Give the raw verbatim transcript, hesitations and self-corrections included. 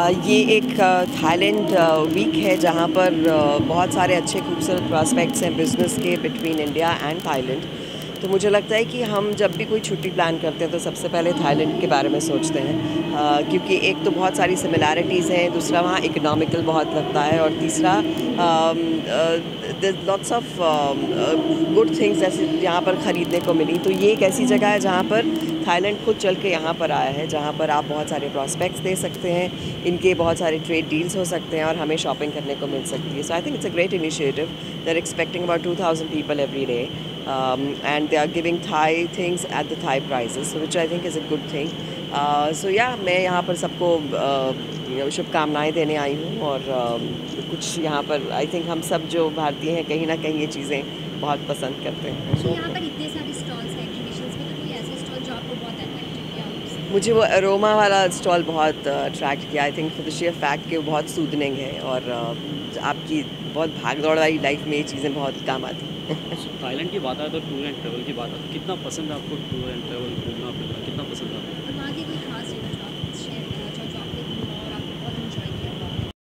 ये एक Thailand week है जहाँ पर बहुत सारे अच्छे खूबसूरत प्रॉस्पेक्ट्स हैं बिज़नेस के बिटवीन इंडिया एंड थाईलैंड। तो मुझे लगता है कि हम जब भी कोई छुट्टी प्लान करते हैं तो सबसे पहले थाईलैंड के बारे में सोचते हैं, uh, क्योंकि एक तो बहुत सारी सिमिलैरिटीज़ हैं, दूसरा वहाँ इकोनॉमिकल बहुत लगता है, और तीसरा लॉट्स ऑफ गुड थिंग्स जैसे यहाँ पर ख़रीदने को मिली। तो ये एक ऐसी जगह है जहाँ पर थाईलैंड खुद चल के यहाँ पर आया है, जहाँ पर आप बहुत सारे प्रॉस्पेक्ट्स दे सकते हैं, इनके बहुत सारे ट्रेड डील्स हो सकते हैं और हमें शॉपिंग करने को मिल सकती है। So I think it's a great initiative. They are expecting about two thousand people every day and they are giving Thai things at the Thai prices, which I think is a good thing. So yeah मैं यहाँ पर सबको uh, शुभकामनाएँ देने आई हूँ, और uh, कुछ यहाँ पर आई थिंक हम सब जो भारतीय हैं कहीं ना कहीं ये चीज़ें बहुत पसंद करते हैं। तो यहाँ पर इतने सारे स्टॉल्स हैं एग्जीबिशंस में, तो कोई ऐसा स्टॉल जो आपको बहुत अट्रैक्ट किया? मुझे वो अरोमा वाला स्टॉल बहुत अट्रैक्ट किया। I think for the sheer fact कि वो बहुत सूदनिंग है, और uh, आपकी बहुत भाग दौड़ वाली लाइफ में ये चीज़ें बहुत काम आती हैं। थाईलैंड की बात आए तो टूर एंड ट्रैवल की बात आए, कितना पसंद है आपको टूर एंड ट्रैवल घूमना फिरना, कितना पसंद है आपको? और वहाँ की